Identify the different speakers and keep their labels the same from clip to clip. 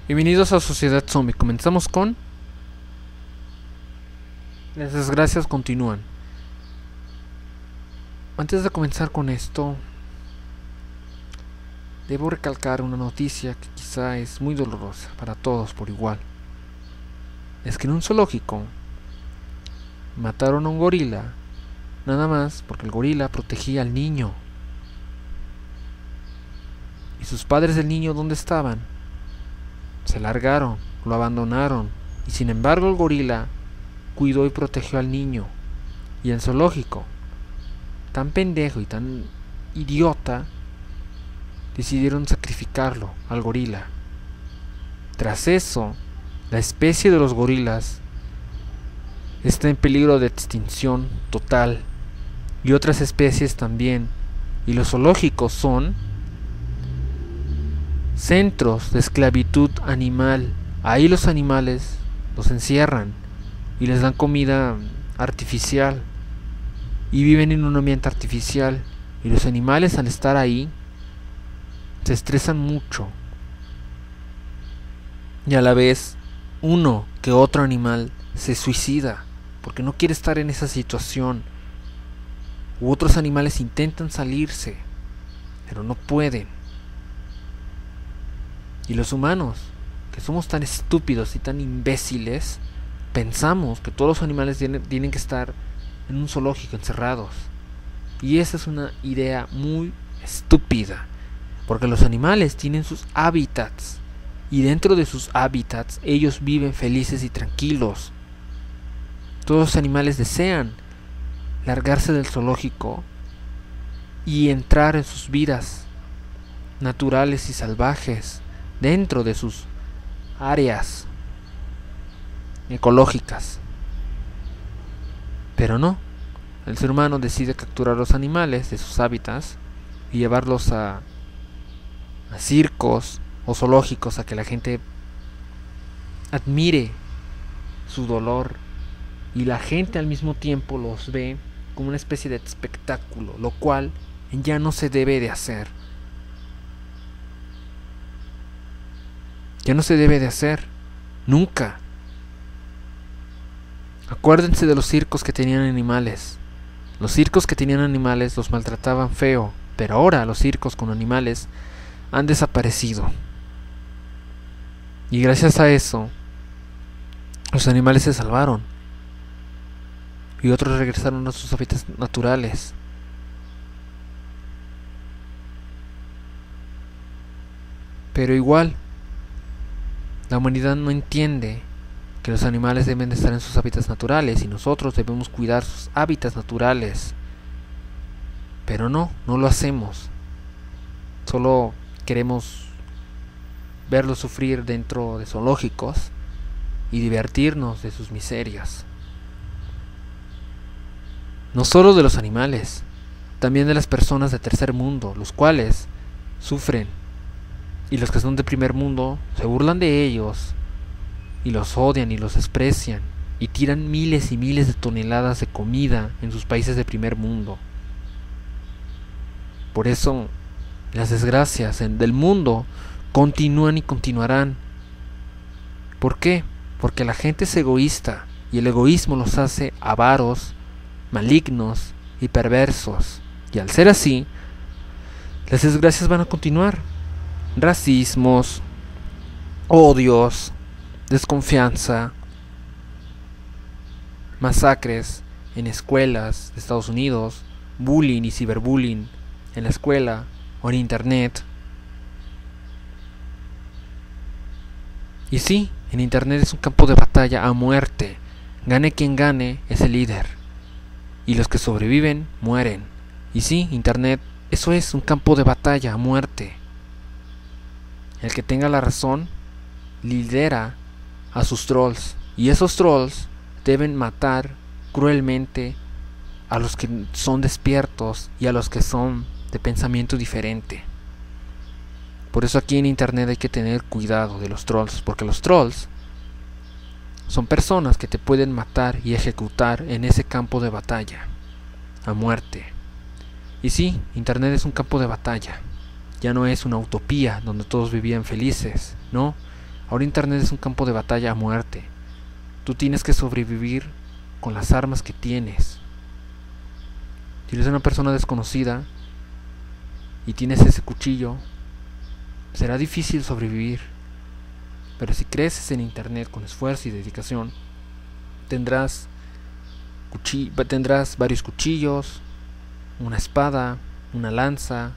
Speaker 1: Bienvenidos a Sociedad Zombie. Comenzamos con... Las desgracias continúan. Antes de comenzar con esto, debo recalcar una noticia que quizá es muy dolorosa para todos por igual. Es que en un zoológico mataron a un gorila, nada más porque el gorila protegía al niño. ¿Y sus padres del niño dónde estaban? Se largaron, lo abandonaron, y sin embargo el gorila cuidó y protegió al niño. Y el zoológico, tan pendejo y tan idiota, decidieron sacrificarlo al gorila. Tras eso, la especie de los gorilas está en peligro de extinción total, y otras especies también, y los zoológicos son centros de esclavitud animal. Ahí los animales los encierran y les dan comida artificial y viven en un ambiente artificial, y los animales al estar ahí se estresan mucho, y a la vez uno que otro animal se suicida porque no quiere estar en esa situación, u otros animales intentan salirse pero no pueden. Y los humanos, que somos tan estúpidos y tan imbéciles, pensamos que todos los animales tienen que estar en un zoológico encerrados. Y esa es una idea muy estúpida, porque los animales tienen sus hábitats, y dentro de sus hábitats ellos viven felices y tranquilos. Todos los animales desean largarse del zoológico y entrar en sus vidas naturales y salvajes dentro de sus áreas ecológicas. Pero no, el ser humano decide capturar a los animales de sus hábitats y llevarlos a circos o zoológicos, a que la gente admire su dolor, y la gente al mismo tiempo los ve como una especie de espectáculo, lo cual ya no se debe de hacer. Ya no se debe de hacer, nunca. Acuérdense de los circos que tenían animales. Los circos que tenían animales los maltrataban feo, pero ahora los circos con animales han desaparecido. Y gracias a eso, los animales se salvaron, y otros regresaron a sus hábitats naturales. Pero igual, la humanidad no entiende que los animales deben de estar en sus hábitats naturales, y nosotros debemos cuidar sus hábitats naturales. Pero no lo hacemos. Solo queremos verlos sufrir dentro de zoológicos y divertirnos de sus miserias. No solo de los animales, también de las personas de tercer mundo, los cuales sufren. Y los que son de primer mundo se burlan de ellos, y los odian y los desprecian, y tiran miles y miles de toneladas de comida en sus países de primer mundo. Por eso, las desgracias del mundo continúan y continuarán. ¿Por qué? Porque la gente es egoísta, y el egoísmo los hace avaros, malignos y perversos. Y al ser así, las desgracias van a continuar. Racismos, odios, desconfianza, masacres en escuelas de Estados Unidos, bullying y ciberbullying en la escuela o en internet. Y sí, en internet es un campo de batalla a muerte. Gane quien gane, es el líder, y los que sobreviven mueren. Y sí, internet, eso es un campo de batalla a muerte. El que tenga la razón lidera a sus trolls, y esos trolls deben matar cruelmente a los que son despiertos y a los que son de pensamiento diferente. Por eso aquí en internet hay que tener cuidado de los trolls, porque los trolls son personas que te pueden matar y ejecutar en ese campo de batalla a muerte. Y sí, internet es un campo de batalla. Ya no es una utopía donde todos vivían felices, ¿no? Ahora Internet es un campo de batalla a muerte. Tú tienes que sobrevivir con las armas que tienes. Si eres una persona desconocida y tienes ese cuchillo, será difícil sobrevivir. Pero si creces en Internet con esfuerzo y dedicación, tendrás varios cuchillos, una espada, una lanza,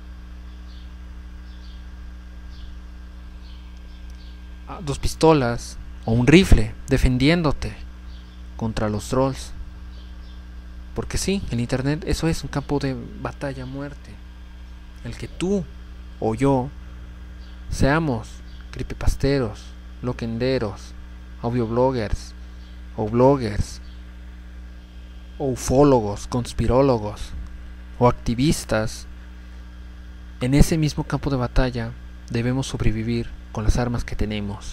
Speaker 1: 2 pistolas o un rifle defendiéndote contra los trolls. Porque sí, el Internet eso es un campo de batalla a muerte. El que tú o yo seamos creepypasteros, loquenderos, audiobloggers o bloggers o ufólogos, conspirólogos o activistas, en ese mismo campo de batalla debemos sobrevivir con las armas que tenemos.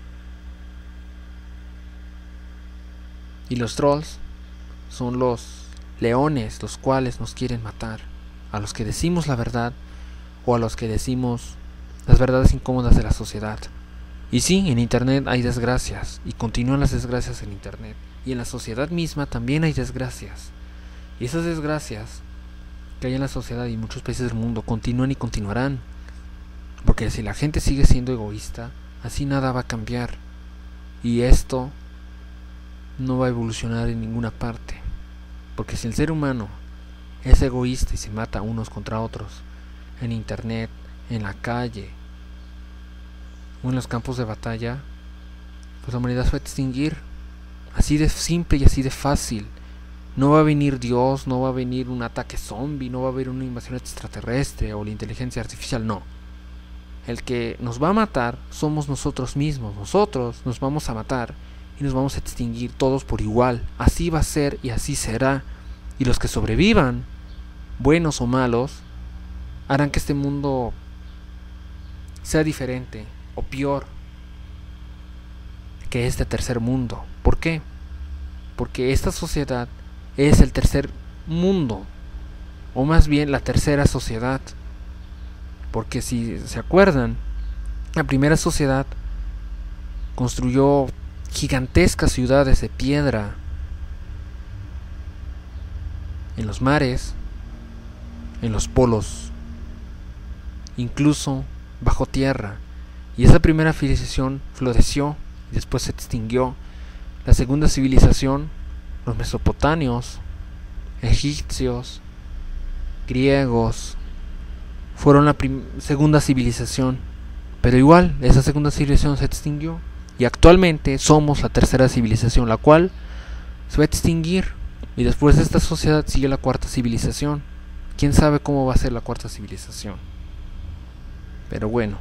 Speaker 1: Y los trolls son los leones los cuales nos quieren matar, a los que decimos la verdad o a los que decimos las verdades incómodas de la sociedad. Y sí, en Internet hay desgracias y continúan las desgracias en Internet, y en la sociedad misma también hay desgracias, y esas desgracias que hay en la sociedad y en muchos países del mundo continúan y continuarán, porque si la gente sigue siendo egoísta, así nada va a cambiar, y esto no va a evolucionar en ninguna parte. Porque si el ser humano es egoísta y se mata unos contra otros en Internet, en la calle o en los campos de batalla, pues la humanidad se va a extinguir. Así de simple y así de fácil. No va a venir Dios, no va a venir un ataque zombie, no va a haber una invasión extraterrestre o la inteligencia artificial, no. El que nos va a matar somos nosotros mismos. Nosotros nos vamos a matar y nos vamos a extinguir todos por igual. Así va a ser y así será. Y los que sobrevivan, buenos o malos, harán que este mundo sea diferente o peor que este tercer mundo. ¿Por qué? Porque esta sociedad es el tercer mundo, o más bien la tercera sociedad. Porque si se acuerdan, la primera sociedad construyó gigantescas ciudades de piedra en los mares, en los polos, incluso bajo tierra, y esa primera civilización floreció y después se extinguió. La segunda civilización, los mesopotamios, egipcios, griegos, fueron la segunda civilización, pero igual esa segunda civilización se extinguió y actualmente somos la tercera civilización, la cual se va a extinguir, y después de esta sociedad sigue la cuarta civilización. Quién sabe cómo va a ser la cuarta civilización, pero bueno.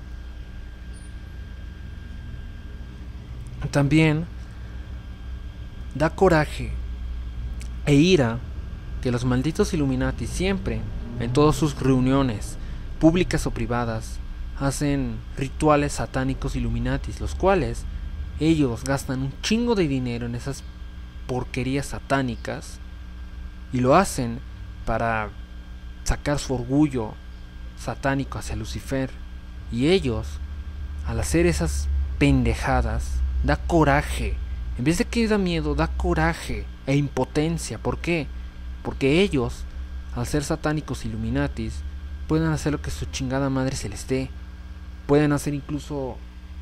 Speaker 1: También da coraje e ira que los malditos Illuminati siempre, en todas sus reuniones, públicas o privadas, hacen rituales satánicos Illuminatis, los cuales ellos gastan un chingo de dinero en esas porquerías satánicas y lo hacen para sacar su orgullo satánico hacia Lucifer. Y ellos, al hacer esas pendejadas, da coraje. En vez de que da miedo, da coraje e impotencia. ¿Por qué? Porque ellos, al ser satánicos Illuminatis, pueden hacer lo que su chingada madre se les dé. Pueden hacer incluso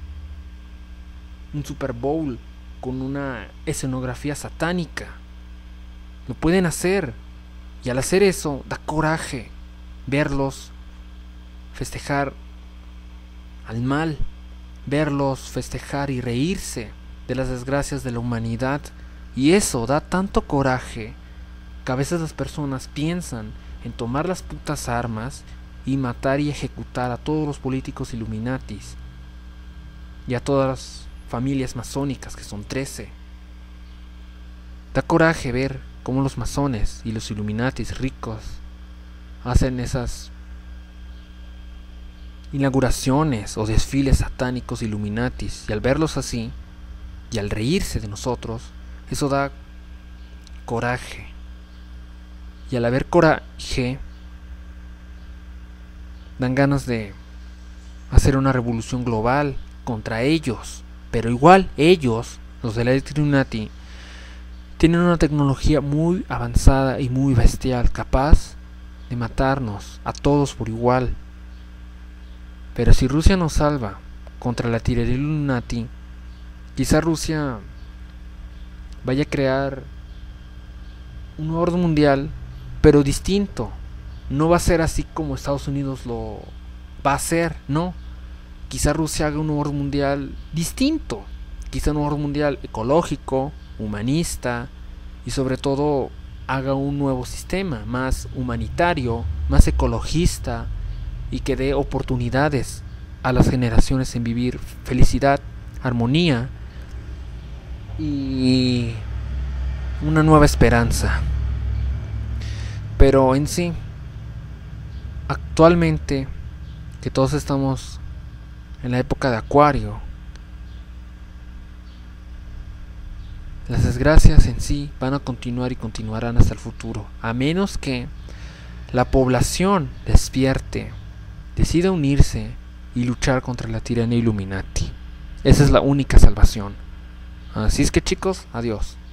Speaker 1: un Super Bowl con una escenografía satánica. Lo pueden hacer. Y al hacer eso, da coraje verlos festejar al mal, verlos festejar y reírse de las desgracias de la humanidad. Y eso da tanto coraje que a veces las personas piensan en tomar las putas armas y matar y ejecutar a todos los políticos Illuminatis y a todas las familias masónicas, que son 13. Da coraje ver cómo los masones y los Illuminatis ricos hacen esas inauguraciones o desfiles satánicos Illuminatis, y al verlos así y al reírse de nosotros, eso da coraje. Y al haber coraje, dan ganas de hacer una revolución global contra ellos. Pero igual ellos, los de la Illuminati, tienen una tecnología muy avanzada y muy bestial, capaz de matarnos a todos por igual. Pero si Rusia nos salva contra la tiranía Illuminati, quizá Rusia vaya a crear un orden mundial, pero distinto. No va a ser así como Estados Unidos lo va a hacer, no. Quizá Rusia haga un orden mundial distinto. Quizá un orden mundial ecológico, humanista y sobre todo haga un nuevo sistema más humanitario, más ecologista y que dé oportunidades a las generaciones en vivir felicidad, armonía y una nueva esperanza. Pero en sí, actualmente que todos estamos en la época de Acuario, las desgracias en sí van a continuar y continuarán hasta el futuro, a menos que la población despierte, decida unirse y luchar contra la tiranía Illuminati. Esa es la única salvación. Así es que chicos, adiós.